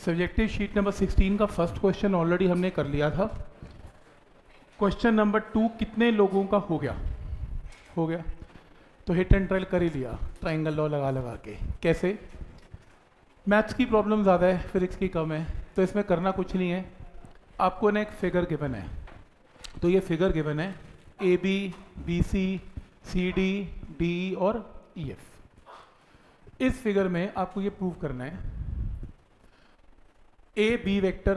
Subjective sheet number 16 का first question already हमने कर लिया था। क्वेश्चन नंबर 2 कितने लोगों का हो गया तो हिट एंड ट्रायल कर ही लिया ट्राइंगल लॉ लगा लगा के। कैसे? मैथ्स की प्रॉब्लम ज़्यादा है, फिजिक्स की कम है, तो इसमें करना कुछ नहीं है। आपको ना एक फिगर गिवन है, तो ये फिगर गिवन है A B B C C D D और ई एफ। इस फिगर में आपको ये प्रूव करना है A B vector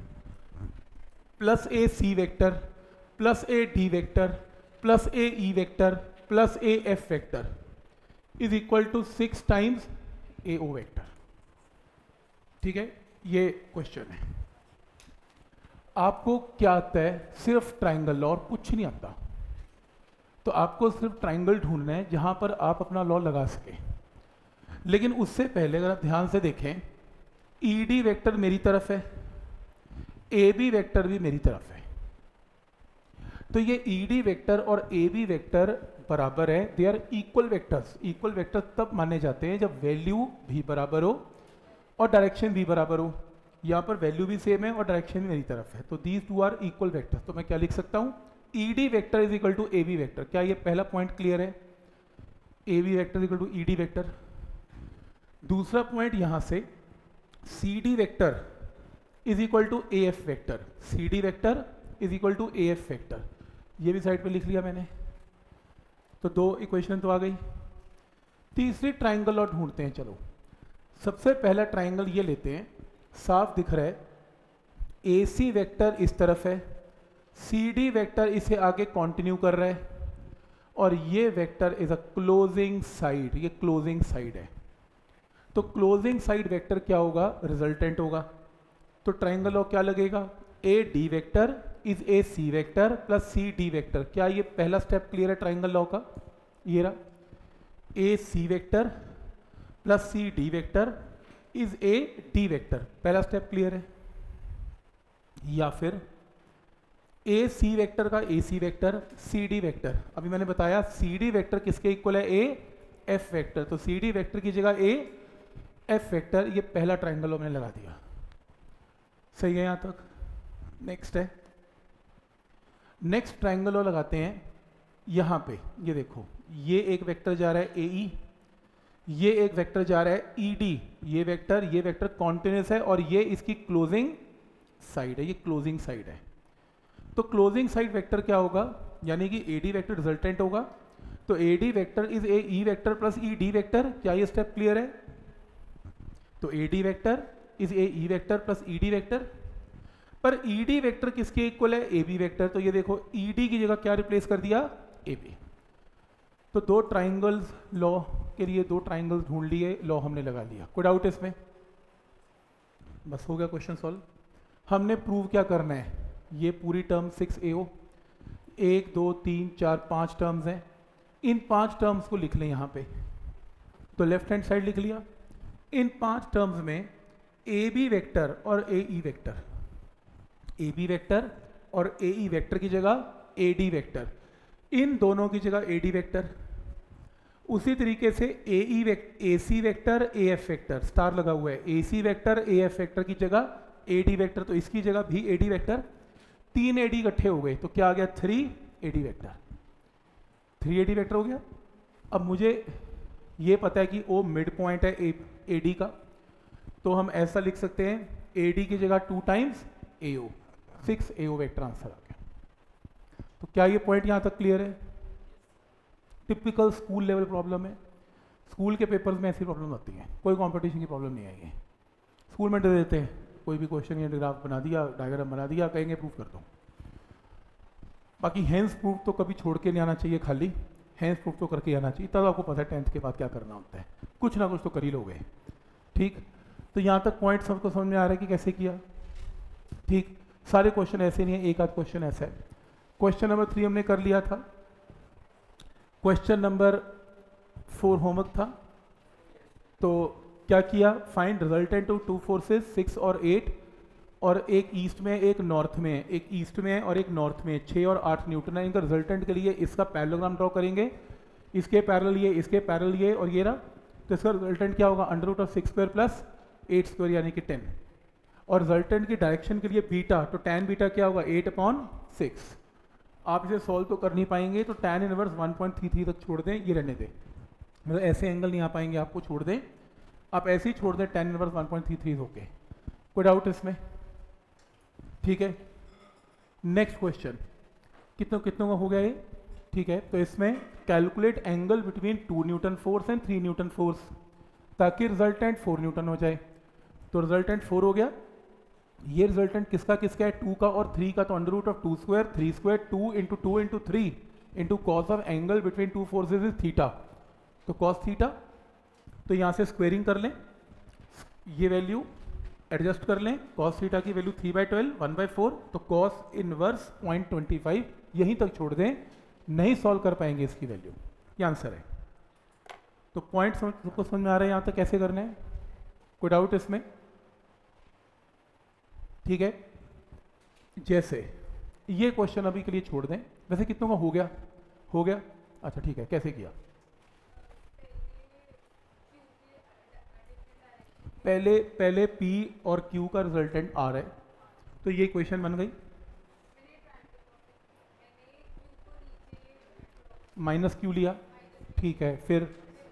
plus A C vector plus A D vector plus A E vector plus A F vector is equal to 6 times A O vector. ठीक है, ये क्वेश्चन है। आपको क्या आता है? सिर्फ ट्राइंगल लॉ और कुछ नहीं आता। तो आपको सिर्फ ट्राइंगल ढूंढना है जहां पर आप अपना लॉ लगा सकें। लेकिन उससे पहले अगर आप ध्यान से देखें, ई डी वेक्टर मेरी तरफ है, ए बी वेक्टर भी मेरी तरफ है, तो ये ई डी वेक्टर और ए बी वेक्टर बराबर है। They are equal vectors. Equal vector तब माने जाते हैं जब वैल्यू भी बराबर हो और डायरेक्शन भी बराबर हो। यहाँ पर वैल्यू भी सेम है और डायरेक्शन भी मेरी तरफ है, तो these two are equal vector. तो मैं क्या लिख सकता हूँ? E D vector is equal to A B vector. क्या ये पहला पॉइंट क्लियर है? A B vector is equal to E D vector. दूसरा पॉइंट यहाँ से C D vector is equal to A F vector. C D vector is equal to A F vector. ये भी side पे लिख लिया मैंने, तो दो इक्वेशन तो आ गई। तीसरी ट्राइंगल और ढूंढते हैं। चलो, सबसे पहला ट्राइंगल ये लेते हैं, साफ दिख रहा है। ए सी वेक्टर इस तरफ है, सी डी वेक्टर इसे आगे कंटिन्यू कर रहा है, और ये vector is a closing side. ये क्लोजिंग साइड है, तो क्लोजिंग साइड वेक्टर क्या होगा? रिजल्टेंट होगा। तो ट्राइंगल लॉ क्या लगेगा? A D vector is A C vector plus C D vector. क्या ये पहला स्टेप क्लियर है ट्राइंगल लॉ का? ये रहा, A C vector plus C D vector is A D vector. पहला स्टेप क्लियर है। या फिर ए सी वेक्टर का A C vector C D vector. अभी मैंने बताया सी डी वेक्टर किसके इक्वल है? A F vector. तो सी डी वेक्टर की जगह ए एफ वेक्टर। ये पहला ट्राइंगल मैंने लगा दिया। सही है यहां तक? नेक्स्ट है, नेक्स्ट ट्राइंगल लगाते हैं। यहां पे ये देखो, ये एक वेक्टर जा रहा है ए ई, ये एक वेक्टर जा रहा है ई डी। ये वेक्टर कॉन्टिन्यूस है और ये इसकी क्लोजिंग साइड है। ये क्लोजिंग साइड है, तो क्लोजिंग साइड वेक्टर क्या होगा? यानी कि ए डी वेक्टर रिजल्टेंट होगा। तो A D vector is A E vector plus E D vector. क्या ये स्टेप क्लियर है? तो A D vector is A E vector plus E D vector. पर ई डी वेक्टर किसके इक्वल है? A B vector. तो ये देखो, ई डी की जगह क्या रिप्लेस कर दिया? A B. तो दो ट्राइंगल्स लॉ के लिए दो ट्राइंगल्स ढूंढ लिए, लॉ हमने लगा लिया। कोई डाउट इसमें? बस हो गया क्वेश्चन सॉल्व। हमने प्रूव क्या करना है? ये पूरी टर्म 6AO, 1 2 3 4 5 टर्म्स हैं। इन 5 टर्म्स को लिख लें यहाँ पे, तो लेफ्ट हैंड साइड लिख लिया। इन 5 टर्म्स में ए बी वेक्टर और A E vector, A B vector और ए ई वेक्टर की जगह ए डी वेक्टर, इन दोनों की जगह ए डी वेक्टर। उसी तरीके से A C vector A F vector, star लगा हुआ है, A C vector A F vector की जगह ए डी वेक्टर, तो इसकी जगह भी A D vector. 3 A D इकट्ठे हो गए, तो क्या आ गया? 3 A D vector. 3 A D vector हो गया। अब मुझे ये पता है कि ओ मिड पॉइंट है ए डी का, तो हम ऐसा लिख सकते हैं ए डी की जगह 2 times A O, 6 A O vector answer आ गया। तो क्या ये पॉइंट यहां तक क्लियर है? टिपिकल स्कूल लेवल प्रॉब्लम है। स्कूल के पेपर्स में ऐसी प्रॉब्लम आती है, कोई कंपटीशन की प्रॉब्लम नहीं आएगी। स्कूल में दे देते हैं, कोई भी क्वेश्चन या ग्राफ बना दिया, डायग्राम बना दिया, कहेंगे प्रूफ कर दो। बाकी हैंड्स प्रूफ तो कभी छोड़ के नहीं आना चाहिए, खाली हैंड्स प्रूफ तो करके आना चाहिए, तब आपको पता है 10th के बाद क्या करना होता है। कुछ ना कुछ तो कर ही लोगे। ठीक, तो यहाँ तक पॉइंट सबको समझ में आ रहा है कि कैसे किया? ठीक, सारे क्वेश्चन ऐसे नहीं है, एक आध क्वेश्चन ऐसा है। क्वेश्चन नंबर 3 हमने कर लिया था। क्वेश्चन नंबर 4 होमवर्क था। तो क्या किया? फाइंड रिजल्टेंट ऑफ 2 फोर्सेस 6 और 8, और एक ईस्ट में एक नॉर्थ में, एक ईस्ट में और एक नॉर्थ में 6 और 8 न्यूटन है। इनका रिजल्टेंट के लिए इसका पैरेललोग्राम ड्रॉ करेंगे। इसके पैरेलल ये, इसके पैरेलल ये, और ये रहा। तो इसका रिजल्टेंट क्या होगा? √6² + 8² यानी कि 10। और रिजल्टेंट की डायरेक्शन के लिए बीटा, तो tan बीटा क्या होगा 8/6। आप इसे सॉल्व तो कर नहीं पाएंगे, तो tan इनवर्स 1.33 तक छोड़ दें, ये रहने दें, मतलब ऐसे एंगल नहीं आ पाएंगे, आपको छोड़ दें, आप ऐसे ही छोड़ दें tan इनवर्स 1.33 होके। कोई डाउट इसमें? ठीक है, नेक्स्ट क्वेश्चन, कितनों का हो गया ये? ठीक है, तो इसमें calculate angle between 2 newton force and 3 newton force, ताकि रिजल्टेंट 4 न्यूटन हो जाए। तो रिजल्टेंट 4 हो गया, ये रिजल्टेंट किसका किसका है? 2 का और 3 का, तो under root of 2 square 3 square 2 into 2 into 3 into cos of angle between 2 forces is theta, तो कॉस थीटा। तो यहाँ से स्क्वेयरिंग कर लें, ये वैल्यू एडजस्ट कर लें, कॉस थीटा की वैल्यू 3/12 1/4, तो कॉस इनवर्स 0.25 यहीं तक छोड़ दें, नहीं सॉल्व कर पाएंगे इसकी वैल्यू, ये आंसर है। तो पॉइंट सबको समझ में आ रहा है यहाँ तक कैसे करना है? कोई डाउट इसमें? ठीक है, जैसे ये क्वेश्चन अभी के लिए छोड़ दें, वैसे कितनों का हो गया? हो गया, अच्छा ठीक है, कैसे किया? पहले P और Q का रिजल्टेंट आ रहा है, तो ये इक्वेशन बन गई, माइनस Q लिया, ठीक है, फिर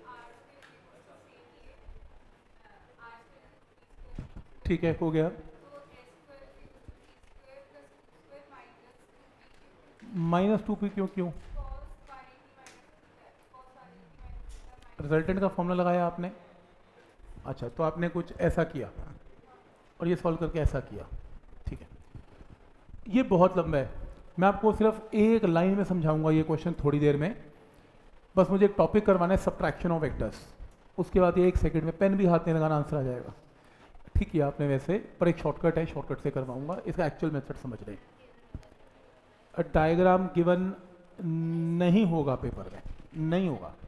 ठीक है, हो गया, -2P क्यों? रिजल्टेंट का फॉर्मूला लगाया आपने, अच्छा, तो आपने कुछ ऐसा किया और ये सॉल्व करके ऐसा किया, ठीक है। ये बहुत लंबा है, मैं आपको सिर्फ एक लाइन में समझाऊंगा ये क्वेश्चन थोड़ी देर में, बस मुझे एक टॉपिक करवाना है, सब्ट्रैक्शन ऑफ वेक्टर्स, उसके बाद ये 1 सेकंड में पेन भी हाथ नहीं लगाना, आंसर आ जाएगा। ठीक है आपने वैसे, पर एक शॉर्टकट है, शॉर्टकट से करवाऊंगा, इसका एक्चुअल मेथड समझ लें। डायग्राम गिवन नहीं होगा पेपर में, नहीं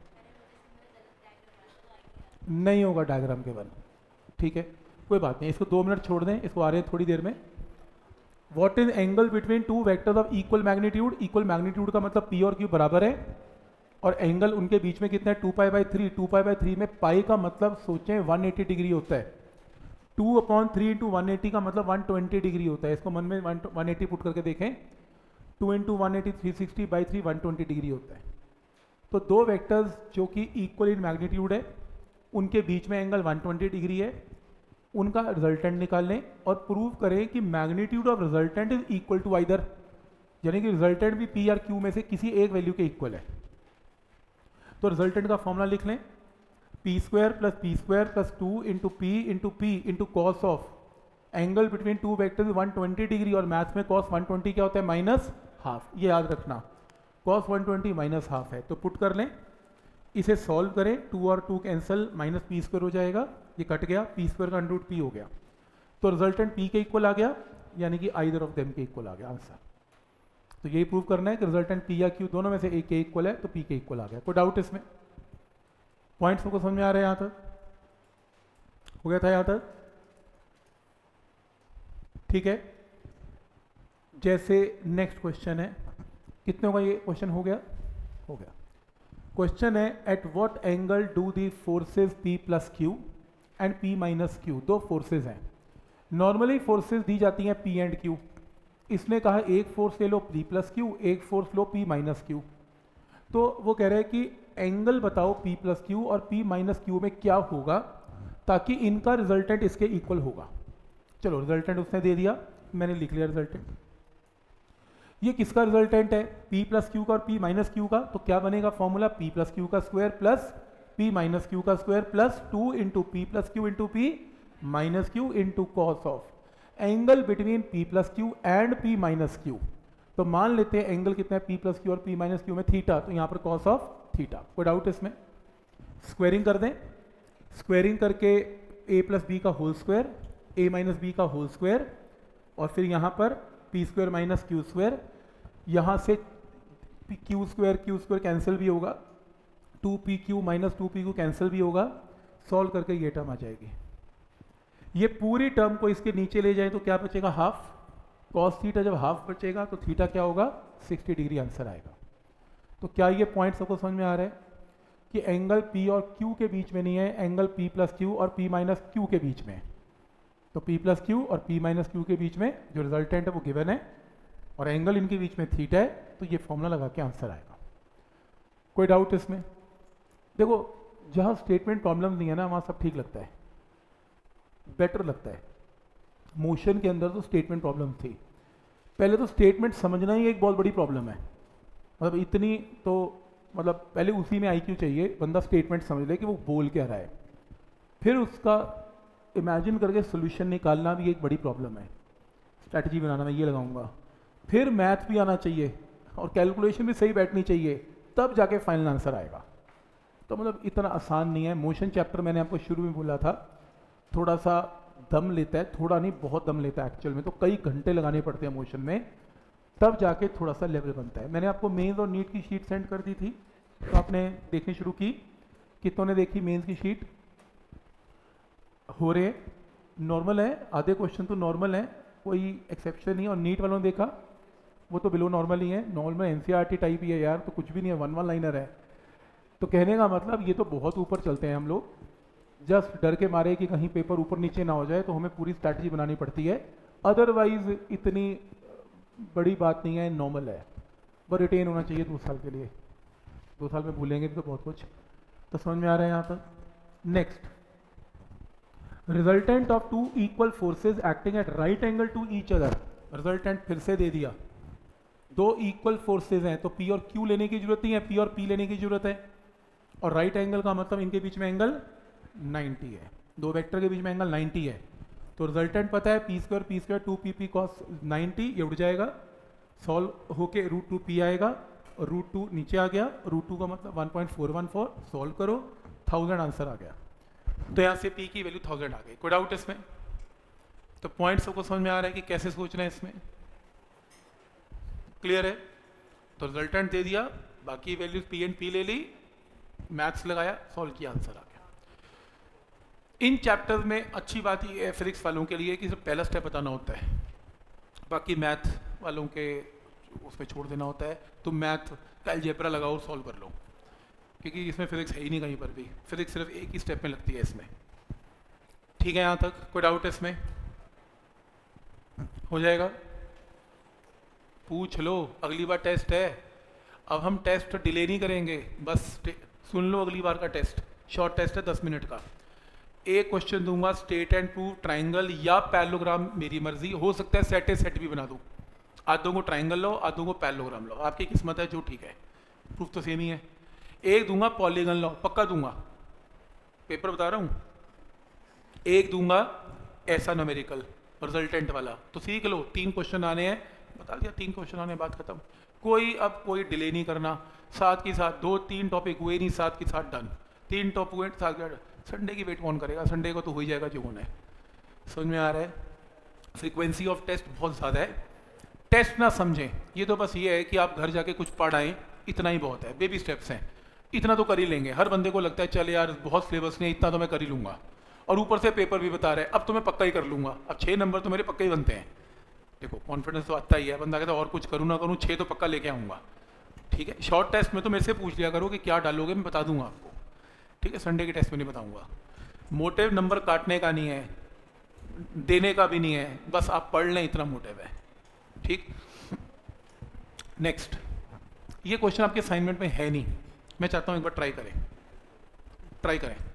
होगा डायग्राम गिवन, ठीक है, कोई बात नहीं, इसको 2 मिनट छोड़ दें, इसको आ रहे हैं थोड़ी देर में। What is angle between 2 vectors of equal magnitude? Equal magnitude का मतलब P और Q बराबर है, और एंगल उनके बीच में कितना है? 2π/3। 2π/3 में पाई का मतलब सोचें 180 डिग्री होता है, 2/3 इंटू 180 का मतलब 120 डिग्री होता है, इसको मन में 180 पुट करके देखें, 2 इंटू 180 360/3 120 डिग्री होता है। तो दो वेक्टर्स जो कि इक्वल इन मैग्नीट्यूड है, उनके बीच में एंगल 120 डिग्री है, उनका रिजल्टेंट निकाल लें और प्रूव करें कि magnitude of resultant is equal to either, यानी कि रिजल्टेंट भी P और Q में से किसी एक वैल्यू के इक्वल है। तो रिजल्टेंट का फॉर्मूला लिख लें, P² + P² + 2 into P into cos of angle between 2 vectors 120 degree, और मैथ्स में कॉस 120 क्या होता है? -½ ये याद रखना, कॉस 120 -½ है, तो पुट कर लें, इसे सॉल्व करें, 2 और 2 कैंसिल, -P² हो जाएगा, ये कट गया, P² का अंडर रूट P हो गया, तो रिजल्टेंट P के इक्वल आ गया, यानी कि आइदर ऑफ देम के इक्वल आ गया आंसर। तो यही प्रूव करना है कि रिजल्टेंट P या Q दोनों में से एक के इक्वल है, तो P के इक्वल आ गया। कोई डाउट इसमें? पॉइंट्स को समझ में आ रहे हैं यहाँ तक? हो गया था यहाँ तक? ठीक है, जैसे नेक्स्ट क्वेश्चन है, कितनों का ये क्वेश्चन हो गया? हो गया। क्वेश्चन है, at what angle do the forces P + Q and P - Q, दो फोर्सेस हैं, नॉर्मली फोर्सेस दी जाती हैं P एंड Q, इसने कहा एक फोर्स ले लो P + Q, एक फोर्स लो P - Q, तो वो कह रहे हैं कि एंगल बताओ P + Q और P - Q में क्या होगा ताकि इनका रिजल्टेंट इसके इक्वल होगा। चलो रिजल्टेंट उसने दे दिया, मैंने लिख लिया रिजल्टेंट। ये किसका रिजल्टेंट है? P + Q का और P - Q का, तो क्या बनेगा फॉर्मूला? P + Q का स्क्वायर प्लस P - Q का square plus 2 into P + Q into P - Q into cos of angle between P + Q and P - Q। तो मान लेते हैं एंगल कितना है P + Q और P - Q में थीटा, तो यहाँ पर कॉस ऑफ थीटा। कोई डाउट इसमें? स्क्वेयरिंग कर दें, स्क्वेयरिंग करके a + b का होल स्क्वायर, a - b का होल स्क्वायर, और फिर यहाँ पर P² - Q², यहाँ से Q² कैंसिल भी होगा, 2PQ - 2PQ कैंसिल भी होगा, सॉल्व करके ये टर्म आ जाएगी। ये पूरी टर्म को इसके नीचे ले जाए तो क्या बचेगा? हाफ, कॉस थीटा जब हाफ बचेगा तो थीटा क्या होगा? 60 डिग्री आंसर आएगा। तो क्या ये पॉइंट सबको समझ में आ रहा है कि एंगल P और Q के बीच में नहीं है, एंगल P + Q और P - Q के बीच में है। तो P प्लस क्यू और P माइनस क्यू के बीच में जो रिजल्टेंट है वो गिवन है और एंगल इनके बीच में थीटा है, तो ये फॉर्मूला लगा के आंसर आएगा। कोई डाउट इसमें? देखो जहाँ स्टेटमेंट प्रॉब्लम नहीं है ना, वहाँ सब ठीक लगता है, बेटर लगता है। मोशन के अंदर तो स्टेटमेंट प्रॉब्लम थी, पहले तो स्टेटमेंट समझना ही एक बहुत बड़ी प्रॉब्लम है। मतलब इतनी तो मतलब पहले उसी में IQ चाहिए, बंदा स्टेटमेंट समझ ले कि वो बोल क्या रहा है, फिर उसका इमेजिन करके सोल्यूशन निकालना भी एक बड़ी प्रॉब्लम है। स्ट्रैटेजी बनाना मैं ये लगाऊंगा, फिर मैथ भी आना चाहिए और कैलकुलेशन भी सही बैठनी चाहिए, तब जाके फाइनल आंसर आएगा। तो मतलब इतना आसान नहीं है। मोशन चैप्टर मैंने आपको शुरू में बोला था थोड़ा सा दम लेता है, थोड़ा नहीं बहुत दम लेता है एक्चुअल में, तो कई घंटे लगाने पड़ते हैं मोशन में, तब जाके थोड़ा सा लेवल बनता है। मैंने आपको मेंस और नीट की शीट सेंड कर दी थी, तो आपने देखनी शुरू की। कितनों ने देखी मेंस की शीट? हो रहे नॉर्मल है, आधे क्वेश्चन तो नॉर्मल है, कोई एक्सेप्शन नहीं। और नीट वालों ने देखा, वो तो बिलो नॉर्मल ही है, नॉर्मल NCERT टाइप ही है यार, तो कुछ भी नहीं है, वन लाइनर है। तो कहने का मतलब ये तो बहुत ऊपर चलते हैं हम लोग, जस्ट डर के मारे कि कहीं पेपर ऊपर नीचे ना हो जाए, तो हमें पूरी स्ट्रैटेजी बनानी पड़ती है। अदरवाइज इतनी बड़ी बात नहीं है, नॉर्मल है, बस रिटेन होना चाहिए 2 साल के लिए। 2 साल में भूलेंगे तो बहुत कुछ। तो समझ में आ रहा है यहाँ तक? Next, resultant of 2 equal forces acting at right angle to each other. Resultant फिर से दे दिया, 2 इक्वल फोर्सेज हैं, तो P और Q लेने की जरूरत नहीं है, P और P लेने की जरूरत है। और राइट एंगल का मतलब इनके बीच में एंगल 90 है, 2 वेक्टर के बीच में एंगल 90 है। तो रिजल्टेंट पता है P स्क्वायर 2PP cos 90, ये उड़ जाएगा, सॉल्व होके √2P आएगा और √2 नीचे आ गया, √2 का मतलब 1.414, सॉल्व करो 1000 आंसर आ गया। तो यहाँ से P की वैल्यू 1000 आ गई। कोई डाउट इसमें? तो पॉइंट सबको समझ में आ रहा है कि कैसे सोचना है इसमें? क्लियर है? तो रिजल्टेंट दे दिया, बाकी वैल्यूज P एंड P ले ली, मैथ्स लगाया, सॉल्व किया, आंसर आ गया। इन चैप्टर्स में अच्छी बात ये है फिजिक्स वालों के लिए कि सिर्फ पहला स्टेप बताना होता है, बाकी मैथ वालों के उसमें छोड़ देना होता है। तुम मैथ का अलजेब्रा लगाओ और सॉल्व कर लो, क्योंकि इसमें फिजिक्स है ही नहीं कहीं पर भी, फिजिक्स सिर्फ एक ही स्टेप में लगती है इसमें। ठीक है यहाँ तक? कोई डाउट है इसमें? हो जाएगा? पूछ लो, अगली बार टेस्ट है। अब हम टेस्ट डिले नहीं करेंगे, बस सुन लो अगली बार का टेस्ट, शॉर्ट टेस्ट है 10 मिनट का। एक क्वेश्चन दूंगा, स्टेट एंड प्रूव ट्राइंगल या पैरेललोग्राम, मेरी मर्जी, हो सकता है सेट ए सेट भी बना दूं, आधों को ट्राइंगल लो, आधों को पैरेललोग्राम लो, आपकी किस्मत है, जो ठीक है, प्रूफ तो सेम ही है। एक दूंगा पॉलीगन लो, पक्का दूंगा, पेपर बता रहा हूं। एक दूंगा ऐसा न्यूमेरिकल रिजल्टेंट वाला, तो सीख लो, 3 क्वेश्चन आने हैं, बता दिया 3 क्वेश्चन आने, बात खत्म। कोई अब कोई डिले नहीं करना, साथ के साथ 2-3 टॉपिक हुए नहीं, साथ के साथ डन, 3 टॉपिक हुए साथ, संडे की वेट कौन करेगा, संडे को तो हो ही जाएगा जो होना है। समझ में आ रहा है? फ्रीक्वेंसी ऑफ टेस्ट बहुत ज़्यादा है, टेस्ट ना समझें, ये तो बस ये है कि आप घर जाके कुछ पढ़ आएँ, इतना ही बहुत है, बेबी स्टेप्स हैं, इतना तो कर ही लेंगे। हर बंदे को लगता है चल यार बहुत सिलेबस नहीं, इतना तो मैं कर ही लूँगा, और ऊपर से पेपर भी बता रहे हैं अब तो मैं पक्का ही कर लूँगा, अब 6 नंबर तो मेरे पक्का ही बनते हैं। देखो कॉन्फिडेंस तो आता ही है, बंदा कहता है और कुछ करूँ ना करूँ 6 तो पक्का लेके आऊँगा। ठीक है, शॉर्ट टेस्ट में तो मेरे से पूछ लिया करो कि क्या डालोगे, मैं बता दूंगा आपको। ठीक है, संडे के टेस्ट में नहीं बताऊंगा। मोटिव नंबर काटने का नहीं है, देने का भी नहीं है, बस आप पढ़ लें, इतना मोटिव है। ठीक, नेक्स्ट, ये क्वेश्चन आपके असाइनमेंट में है नहीं, मैं चाहता हूं एक बार ट्राई करें।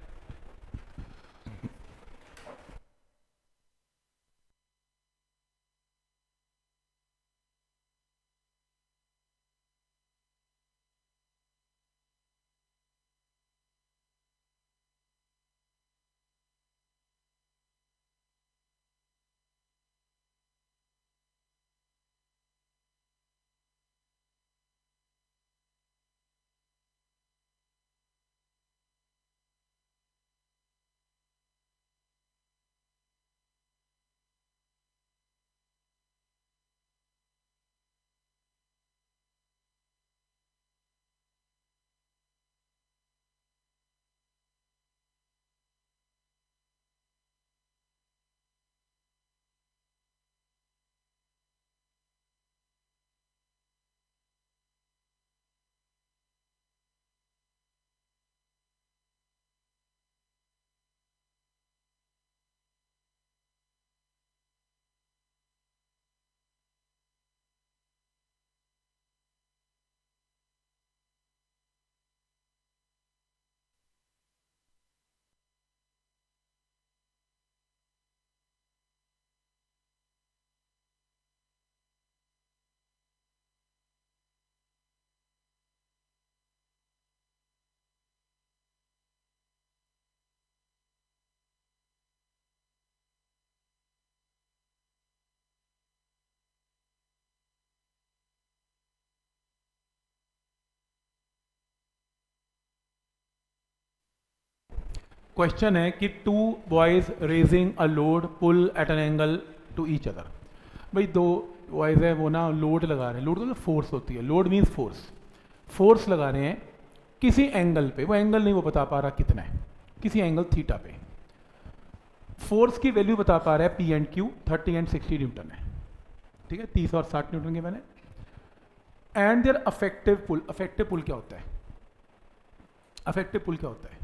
क्वेश्चन है कि two boys raising a load pull at an angle to each other. भाई दो बॉयज है वो ना लोड लगा रहे हैं, लोड तो फोर्स होती है, लोड मीन्स फोर्स लगा रहे हैं किसी एंगल पे, वो एंगल नहीं वो बता पा रहा कितना है, किसी एंगल थीटा पे। फोर्स की वैल्यू बता पा रहा है P and Q 30 and 60 newton है, ठीक है, 30 और 60 न्यूटन के मैंने। And their effective pull, effective pull क्या होता है, अफेक्टिव पुल क्या होता है,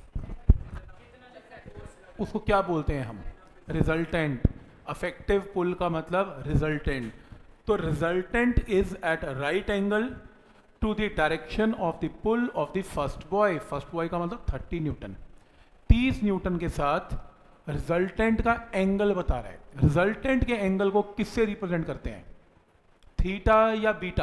उसको क्या बोलते हैं हम, रिजल्टेंट। अफेक्टिव पुल का मतलब रिजल्टेंट। तो resultant is at right angle to the direction of the pull of the first boy. First boy का मतलब 30 न्यूटन, 30 न्यूटन के साथ रिजल्टेंट का एंगल बता रहा है। रिजल्टेंट के एंगल को किससे रिप्रेजेंट करते हैं, थीटा या बीटा,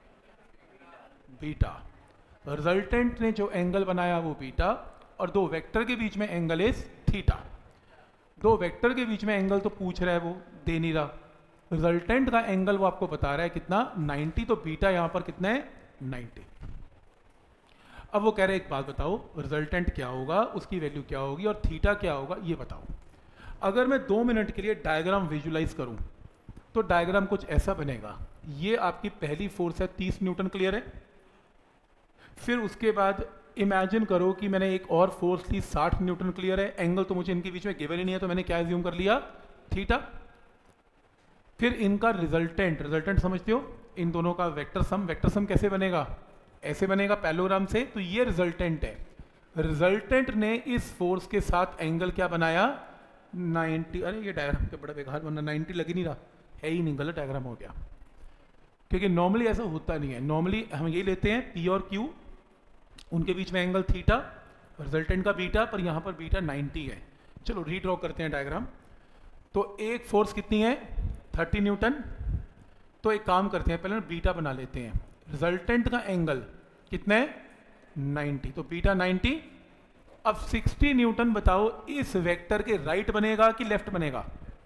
बीटा। रिजल्टेंट ने जो एंगल बनाया वो बीटा, और दो वेक्टर के बीच में एंगल इज थीटा। दो वेक्टर के बीच में एंगल तो पूछ रहा है, वो दे नहीं रहा। रिजल्टेंट का एंगल वो आपको बता रहा है कितना, 90, तो बीटा यहां पर कितना है 90। अब वो कह रहे हैं एक बात बताओ, रिजल्टेंट क्या होगा, उसकी वैल्यू क्या होगी और थीटा क्या होगा ये बताओ। अगर मैं 2 मिनट के लिए डायग्राम विजुलाइज करूं तो डायग्राम कुछ ऐसा बनेगा। ये आपकी पहली फोर्स है 30 न्यूटन, क्लियर है। फिर उसके बाद इमेजिन करो कि मैंने एक और फोर्स ली 60 न्यूटन, क्लियर है। एंगल तो मुझे इनके बीच में गिवन ही नहीं है, तो मैंने क्या एज्यूम कर लिया, थीटा। फिर इनका रिजल्टेंट, रिजल्टेंट समझते हो, इन दोनों का वेक्टर सम। वेक्टर सम कैसे बनेगा, ऐसे बनेगा पैरेललोग्राम से। तो ये रिजल्टेंट है। रिजल्टेंट ने इस फोर्स के साथ एंगल क्या बनाया, 90। अरे ये डायग्राम के बड़ा बेकार बना, 90 लग ही नहीं रहा, है ही नहीं, गलत डायग्राम हो गया। क्योंकि नॉर्मली ऐसा होता नहीं है। नॉर्मली हम ये लेते हैं पी और क्यू, उनके बीच में एंगल थीटा, रिजल्टेंट का बीटा, पर यहाँ पर बीटा 90 है। चलो रीड्रॉ करते हैं डायग्राम। तो एक फोर्स कितनी है, 30 न्यूटन। तो एक काम करते हैं, पहले बीटा बना लेते हैं। रिजल्टेंट का एंगल कितना है, 90, तो बीटा 90। अब 60 न्यूटन बताओ इस वेक्टर के राइट बनेगा कि लेफ्ट बनेगा,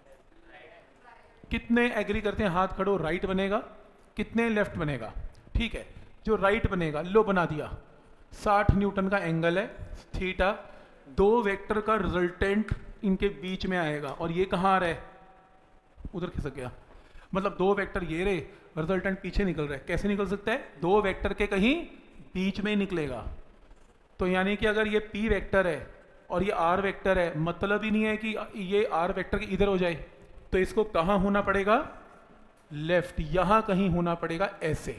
कितने एग्री करते हैं, हाथ खड़ो, राइट बनेगा, कितने लेफ्ट बनेगा। ठीक है, जो राइट बनेगा लो बना दिया, 60 न्यूटन का एंगल है थीटा, दो वेक्टर का रिजल्टेंट इनके बीच में आएगा, और ये कहाँ आ रहा है, उधर खिसक गया। मतलब दो वेक्टर ये रहे, रिजल्टेंट पीछे निकल रहा है। कैसे निकल सकता है, दो वेक्टर के कहीं बीच में ही निकलेगा। तो यानी कि अगर ये P वेक्टर है और ये R वेक्टर है, मतलब ही नहीं है कि ये R वेक्टर के इधर हो जाए, तो इसको कहाँ होना पड़ेगा, लेफ्ट, यहां कहीं होना पड़ेगा ऐसे,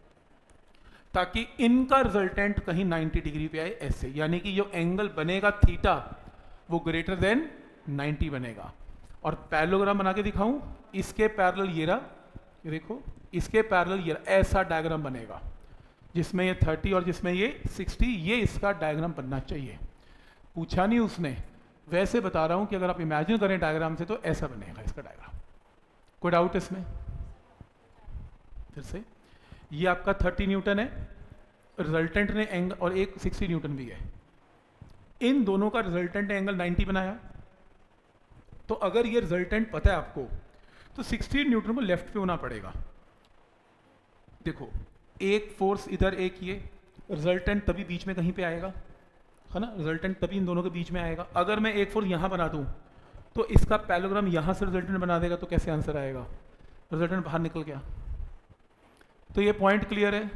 ताकि इनका रिजल्टेंट कहीं 90 डिग्री पे आए ऐसे। यानी कि जो एंगल बनेगा थीटा वो ग्रेटर देन 90 बनेगा। और पैरेललोग्राम बना के दिखाऊं, इसके पैरेलल ये रहा, ये देखो, इसके पैरेलल ये रहा, ऐसा डायग्राम बनेगा जिसमें ये 30 और जिसमें ये 60, ये इसका डायग्राम बनना चाहिए। पूछा नहीं उसने, वैसे बता रहा हूं कि अगर आप इमेजिन करें डायग्राम से तो ऐसा बनेगा इसका डायग्राम। कोई डाउट इसमें, फिर से, ये आपका 30 न्यूटन है, रिजल्टेंट ने एंगल, और एक 60 न्यूटन भी है, इन दोनों का रिजल्टेंट ने एंगल 90 बनाया। तो अगर ये रिजल्टेंट पता है आपको, तो 60 न्यूटन को लेफ्ट पे होना पड़ेगा। देखो, एक फोर्स इधर, एक ये, रिजल्टेंट तभी बीच में कहीं पे आएगा, है ना, रिजल्टेंट तभी इन दोनों के बीच में आएगा। अगर मैं एक फोर्स यहां बना दूं तो इसका पैरेललोग्राम यहां से रिजल्टेंट बना देगा, तो कैसे आंसर आएगा, रिजल्टेंट बाहर निकल गया। तो ये पॉइंट क्लियर है,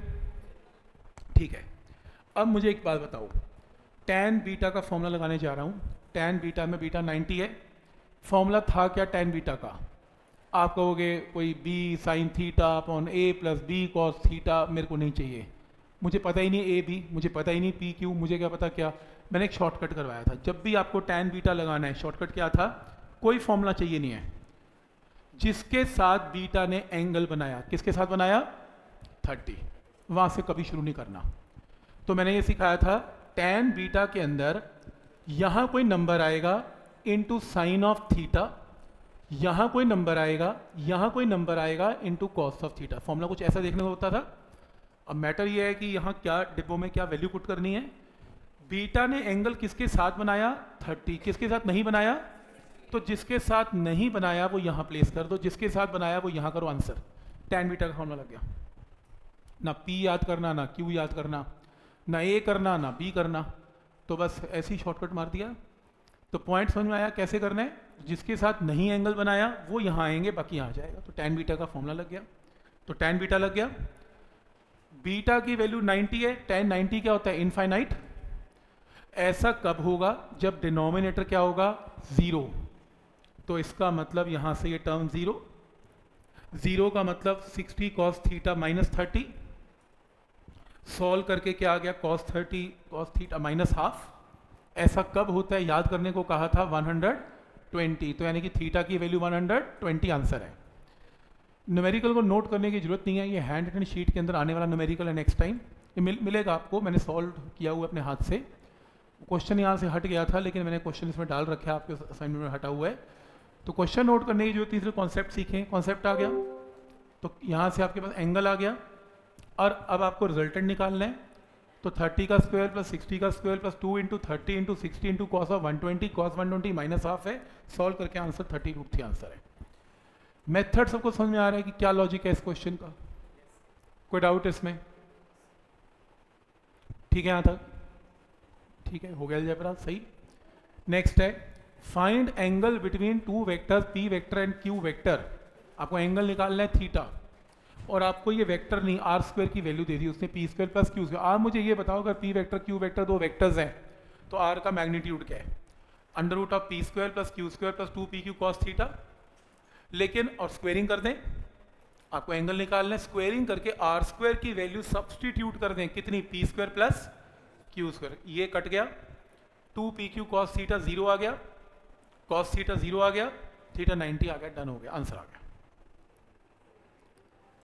ठीक है। अब मुझे एक बात बताओ, tan बीटा का फॉर्मूला लगाने जा रहा हूं। tan बीटा में बीटा 90 है, फॉर्मूला था क्या tan बीटा का, आप कहोगे कोई b sin theta upon a plus b cos theta, मेरे को नहीं चाहिए, मुझे पता ही नहीं a b, मुझे पता ही नहीं p q, मुझे क्या पता क्या। मैंने एक शॉर्टकट करवाया था, जब भी आपको tan बीटा लगाना है, शॉर्टकट क्या था, कोई फॉर्मूला चाहिए नहीं है, जिसके साथ बीटा ने एंगल बनाया, किसके साथ बनाया, 30, वहां से कभी शुरू नहीं करना। तो मैंने ये सिखाया था, tan बीटा के अंदर यहां कोई नंबर आएगा इनटू साइन ऑफ थीटा, यहां कोई नंबर आएगा, यहां कोई नंबर आएगा into cos of theta. Formula कुछ ऐसा देखने को होता था। अब मैटर ये है कि यहां क्या डिब्बों में क्या वैल्यू पुट करनी है। बीटा ने एंगल किसके साथ बनाया, 30, किसके साथ नहीं बनाया, तो जिसके साथ नहीं बनाया वो यहां प्लेस कर दो, जिसके साथ बनाया वो यहां करो, आंसर tan बीटा का फॉर्मूला लग गया। ना P याद करना, ना Q याद करना, ना A करना, ना B करना, तो बस ऐसे ही शॉर्टकट मार दिया, तो पॉइंट समझ में आया कैसे करना है? जिसके साथ नहीं एंगल बनाया वो यहाँ आएंगे, बाकी यहाँ जाएगा। तो tan बीटा का फॉर्मूला लग गया। तो tan बीटा लग गया, बीटा की वैल्यू 90 है, tan 90 क्या होता है? इनफाइनाइट। ऐसा कब होगा? जब डिनोमिनेटर क्या होगा? 0। तो इसका मतलब यहाँ से ये टर्म 0 का मतलब 60 cos थीटा माइनस 30, सॉल्व करके क्या आ गया? cos 30 cos theta minus half. ऐसा कब होता है? याद करने को कहा था 120, तो यानी कि थीटा की वैल्यू 120 आंसर है। न्यूमेरिकल को नोट करने की जरूरत नहीं है, ये हैंड रिटन शीट के अंदर आने वाला न्यूमेरिकल है नेक्स्ट टाइम, ये मिलेगा आपको। मैंने सॉल्व किया हुआ अपने हाथ से, क्वेश्चन यहाँ से हट गया था लेकिन मैंने क्वेश्चन इसमें डाल रखा है, आपके असाइनमेंट में हटा हुआ है। तो क्वेश्चन नोट करने की जरूरत, तीसरे कॉन्सेप्ट सीखें। कॉन्सेप्ट आ गया तो यहाँ से आपके पास एंगल आ गया, और अब आपको रिजल्टेंट निकालना है। तो 30 का स्क्वायर प्लस 60 का square plus 2 into 30 into 60 into cos of 120, cos 120 minus half है, सॉल्व करके आंसर 30√3 आंसर है। मेथड सबको समझ में आ रहा है कि क्या लॉजिक है इस क्वेश्चन का? कोई डाउट इसमें? ठीक है यहाँ तक? ठीक है, हो गया अलजेब्रा सही। नेक्स्ट है find angle between two vectors P vector and Q vector. आपको एंगल निकालना है थीटा, और आपको ये वेक्टर नहीं आर स्क्वायर की वैल्यू दे दी उसने, P square plus Q square. आप मुझे ये बताओ अगर पी वेक्टर क्यू वेक्टर दो वेक्टर्स हैं तो आर का मैग्नीट्यूड क्या है? Under root of P square plus Q square plus 2pq cos theta. लेकिन और स्क्वेयरिंग कर दें, आपको एंगल निकालना है, स्क्वेयरिंग करके आर स्क्वायर की वैल्यू सब्सटीट्यूट कर दें, कितनी? P square plus Q square. ये कट गया, 2pq cos थीटा 0 आ गया, cos थीटा 0 आ गया, थीटा 90 आ गया, डन हो गया, आंसर आ गया।